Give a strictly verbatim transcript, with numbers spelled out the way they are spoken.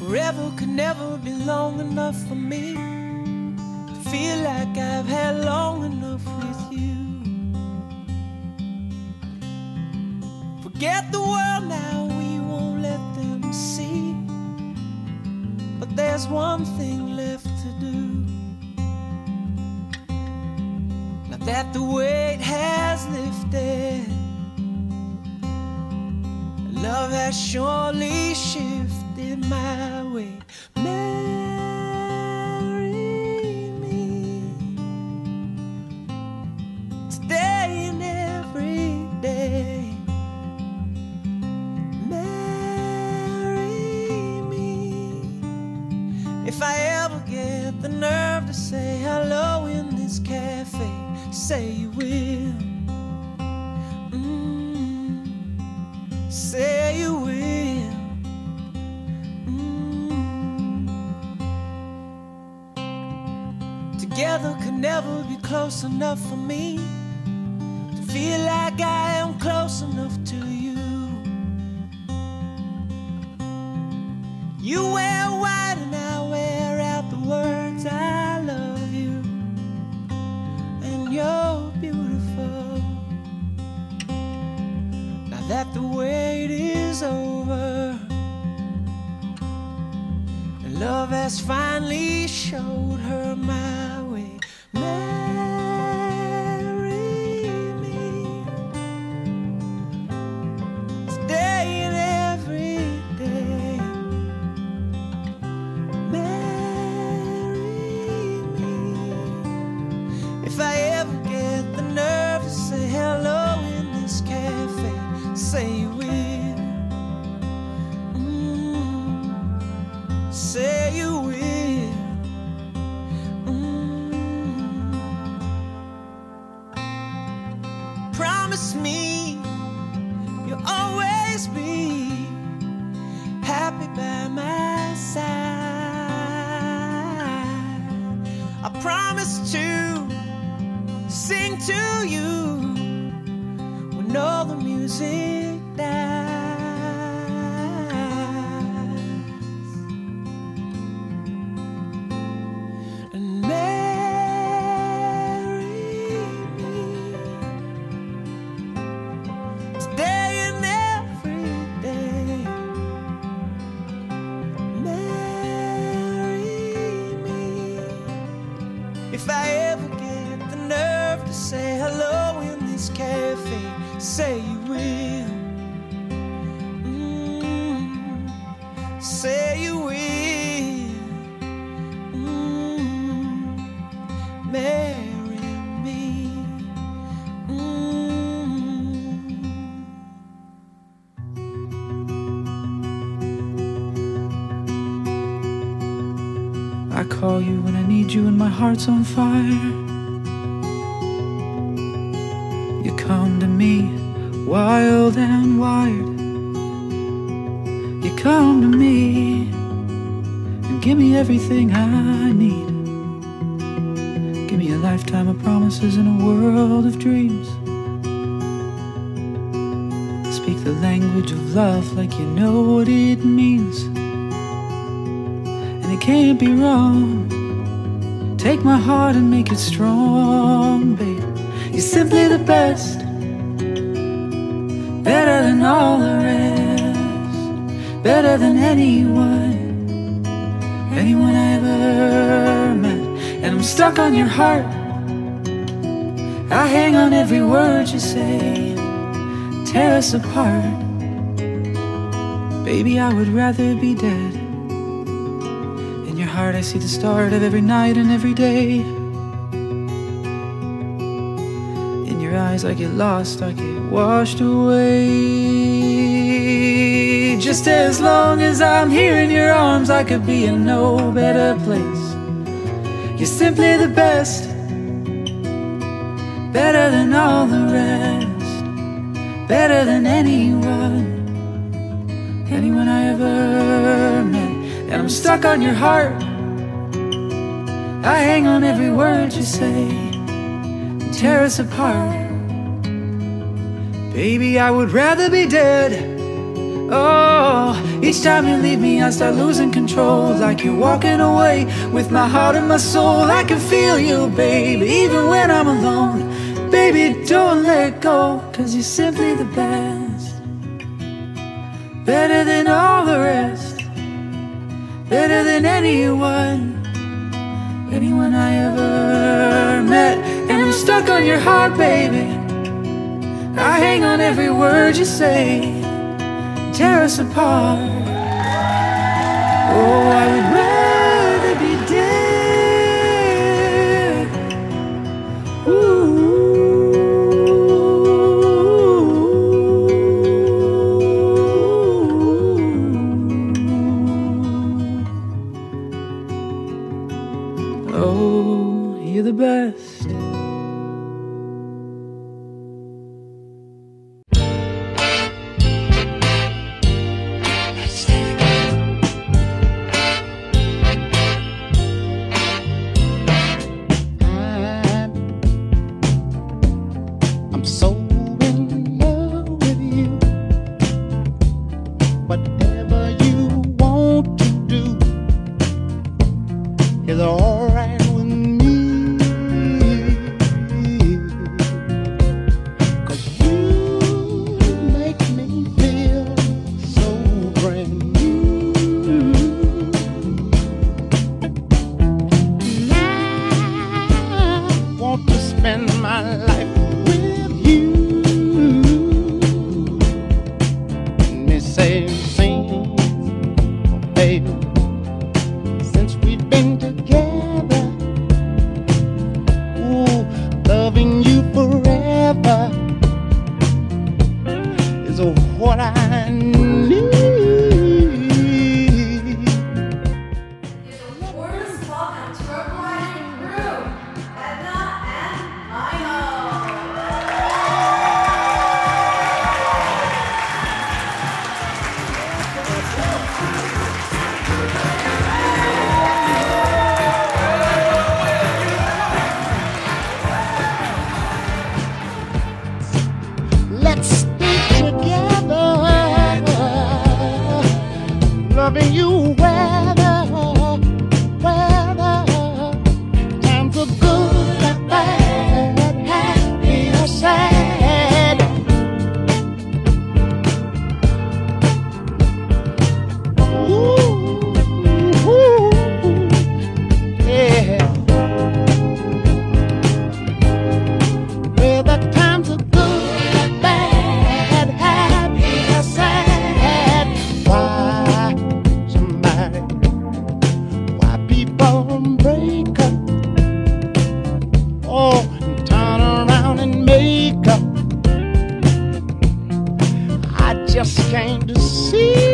Forever could never be long enough for me to feel like I've had long enough with you. Forget the world now, we won't let them see. But there's one thing left to do. Now that the weight has lifted, love has surely shifted my way. Marry me today and every day. Marry me. If I ever get the nerve to say hello in this cafe, say you will. Mm, say you will. Mm. Together could never be close enough for me to feel like I am close enough to you. You wear white and I wear out the words I love you, and you're beautiful. Now that the wait is over and love has finally showed her my way. Marry me today and every day. If I ever get the nerve to say hello in this cafe, say you will. Mm, say you will. Mm. Promise me you'll always be happy by my side. I promise to sing to you when all the music dies. And marry me today and every day. Marry me. If I ever get the nerve to say hello in this cafe, say you will. Mm, say you will. Mm, marry me. Mm. I call you when I need you and my heart's on fire. You come to me wild and wired. You come to me and give me everything I need. Give me a lifetime of promises and a world of dreams. Speak the language of love like you know what it means. And it can't be wrong. Take my heart and make it strong, babe. You're simply the best, better than all the rest, better than anyone, anyone I ever met. And I'm stuck on your heart, I hang on every word you say, tear us apart. Baby, I would rather be dead. In your heart I see the start of every night and every day. Eyes, I get lost, I get washed away. Just as long as I'm here in your arms, I could be in no better place. You're simply the best, better than all the rest, better than anyone, anyone I ever met. And I'm stuck on your heart, I hang on every word you say, tear us apart. Baby, I would rather be dead. Oh, Each time you leave me I start losing control, like you're walking away with my heart and my soul. I can feel you, baby, even when I'm alone. Baby, don't let go, 'cause you're simply the best. Better than all the rest, better than anyone, anyone I ever met. And I'm stuck on your heart, baby. I hang on every word you say, tear us apart. Oh, I would rather be dead. Ooh. Oh, you're the best. I'm so in love with you. Whatever you want to do is alright with me. 'Cause you make me feel so brand new. And I want to spend my life with you. Let me say, sing, oh baby, since we've been together, ooh, loving you forever is what I need. Warmest welcome to our bride and groom, Edna and Lionel. Let's stay together, loving you weather, weather. Times are good and bad, happy or sad. Ooh, ooh, yeah. Whether times are good, bad, happy or sad. Why somebody, why people break up, oh, and turn around and make up? I just came to see